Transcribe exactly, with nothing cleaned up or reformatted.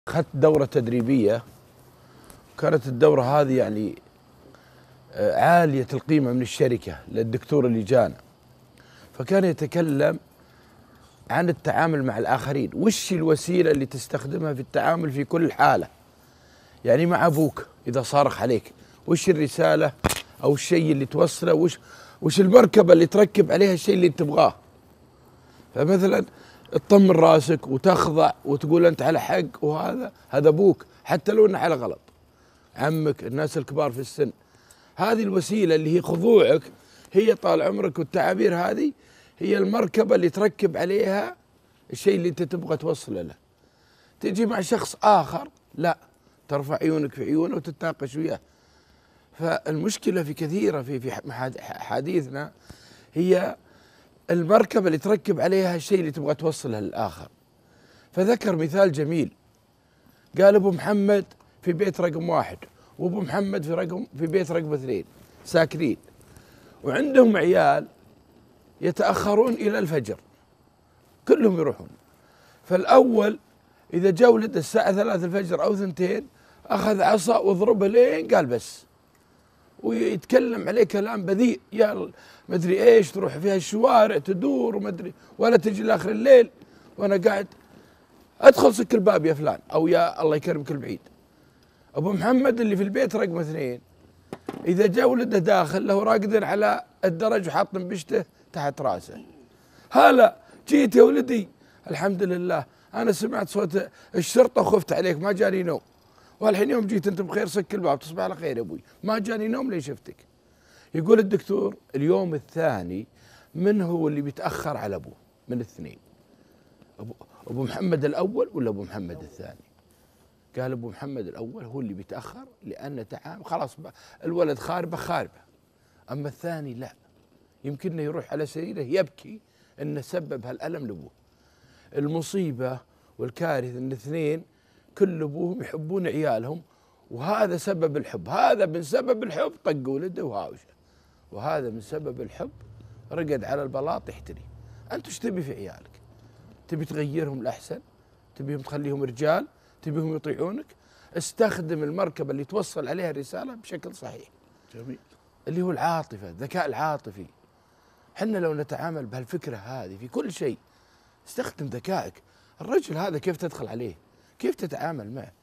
أخذت دورة تدريبية، كانت الدورة هذه يعني عالية القيمة من الشركة للدكتور اللي جانا، فكان يتكلم عن التعامل مع الآخرين، وش الوسيلة اللي تستخدمها في التعامل في كل حالة. يعني مع أبوك إذا صارخ عليك، وش الرسالة أو الشيء اللي توصله، وش وش المركبة اللي تركب عليها الشيء اللي تبغاه. فمثلا تطمن راسك وتخضع وتقول أنت على حق، وهذا هذا أبوك حتى لو أنه على غلط، عمك، الناس الكبار في السن. هذه الوسيلة اللي هي خضوعك، هي طال عمرك، والتعابير هذه هي المركبة اللي تركب عليها الشيء اللي أنت تبغى توصله له. تجي مع شخص آخر لا، ترفع عيونك في عيونه وتتناقش وياه. فالمشكلة في كثيرة في في حديثنا هي المركبة اللي تركب عليها الشيء اللي تبغى توصله للآخر. فذكر مثال جميل، قال أبو محمد في بيت رقم واحد، وأبو محمد في رقم في بيت رقم اثنين ساكنين، وعندهم عيال يتأخرون إلى الفجر، كلهم يروحون. فالأول إذا جاء ولد الساعة ثلاث الفجر أو ثنتين، أخذ عصا وضربه لين قال بس، ويتكلم عليه كلام بذيء، يا مدري ايش، تروح فيها الشوارع تدور ومدري، ولا تجي لاخر الليل وانا قاعد، ادخل سك الباب يا فلان، او يا الله يكرمك البعيد. ابو محمد اللي في البيت رقم اثنين، اذا جاء ولده داخل له راقد على الدرج وحاط بشته تحت راسه، هلا جيت يا ولدي، الحمد لله انا سمعت صوت الشرطه وخفت عليك، ما جاني نوم، والحين يوم جيت انت بخير سك الباب، تصبح على خير يا ابوي، ما جاني نوم لين شفتك. يقول الدكتور اليوم الثاني من هو اللي بيتاخر على ابوه من الاثنين؟ ابو ابو محمد الاول ولا ابو محمد الثاني؟ قال ابو محمد الاول هو اللي بيتاخر، لان تعامل خلاص الولد خاربه خاربه، اما الثاني لا، يمكن يروح على سريره يبكي انه سبب هالالم لابوه. المصيبه والكارثه ان اثنين كل ابوهم يحبون عيالهم، وهذا سبب الحب، هذا من سبب الحب طق ولده وهاوشه، وهذا من سبب الحب رقد على البلاط يحتري. انت ايش تبي في عيالك؟ تبي تغيرهم الاحسن؟ تبيهم تخليهم رجال؟ تبيهم يطيعونك؟ استخدم المركبه اللي توصل عليها الرساله بشكل صحيح. جميل. اللي هو العاطفه، الذكاء العاطفي. حنا لو نتعامل بهالفكره هذه في كل شيء، استخدم ذكائك. الرجل هذا كيف تدخل عليه؟ كيف تتعامل معه؟